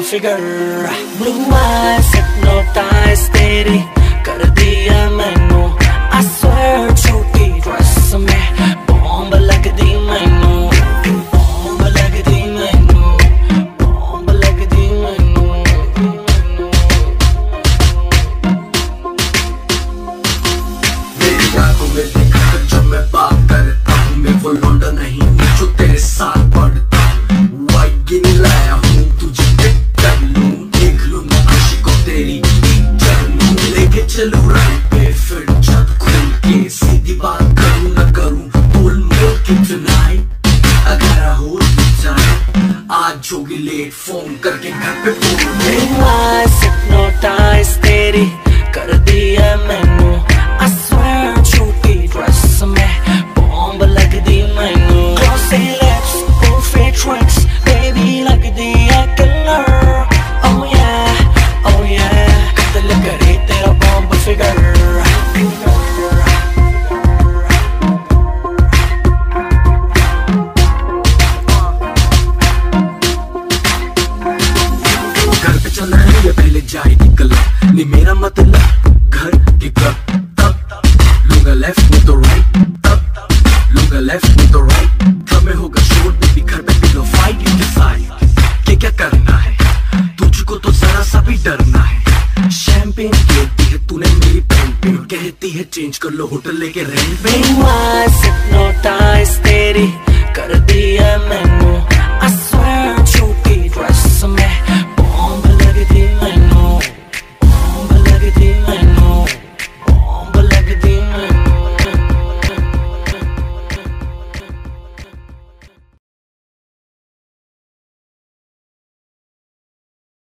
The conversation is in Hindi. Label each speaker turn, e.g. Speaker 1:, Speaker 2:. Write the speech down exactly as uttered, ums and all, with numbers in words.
Speaker 1: फिगर, blue eyes hypnotize तेरी कर दिया मैनू, I swear छोटी ड्रेस में बॉम्ब लगदी मैनू, बॉम्ब लगदी मैनू, बॉम्ब लगदी मैनू।
Speaker 2: मेरी आंखों में देखा जब मैं बात करता हूँ, मैं वो लौंडा नहीं हूँ जो तेरे साथ पढ़ता हूँ। वाइट गिनी लाया हूँ तुझे पिक कर लूँ, देख लूँ मैं खुशी को तेरी चलूँ, लेके चलूँ राह पे फिर जब खुल के सीधी बात करूँ न करूँ, बोल मोल के tonight अगर हो जाए आज होगी लेट, फोन करके घर पे बोल दे।
Speaker 1: Blue eyes hypnotize तेरी कर दिया मैनू, I swear छोटी ड्रेस में बॉम्ब लगदी मैनू, glossy lips, perfect tricks, baby लगदी है killer, oh yeah, oh yeah, कत्ल करे तेरा बॉम्ब फिगर।
Speaker 2: घर पे चलना है या पहले जाएगी क्लब, नहीं मेरा मतलब घर के क्लब, तब लूंगा लेफ्ट में तो राइट, तब लूंगा लेफ्ट में तो राइट, क्लब में होगा शोर बेबी, घर पे पिलो फाइट, यू डिसाइड क्या क्या करना है, तुझको तो जरा सा भी डरना है। शैंपेन कहती है तूने मेरी पेन पे, कहती है चेंज कर लो होटल लेके रेंट पे।